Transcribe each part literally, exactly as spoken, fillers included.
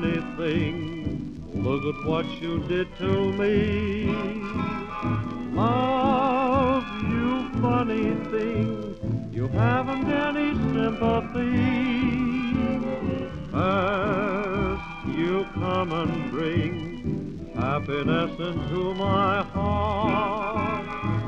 funny thing, look at what you did to me. Love, you funny thing, you haven't any sympathy. First you come and bring happiness into my heart.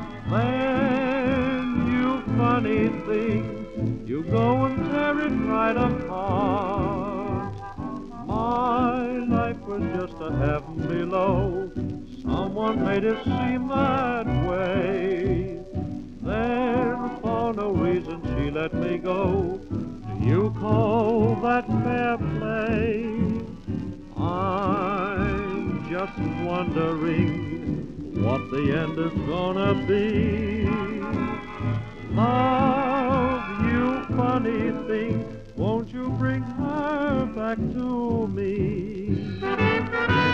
Then, you funny thing, you go and tear it right apart. My life was just a heaven below, someone made it seem that way. Then, for no reason, she let me go. Do you call that fair play? I'm just wondering what the end is gonna be. Love, you funny thing, won't you bring her back to me?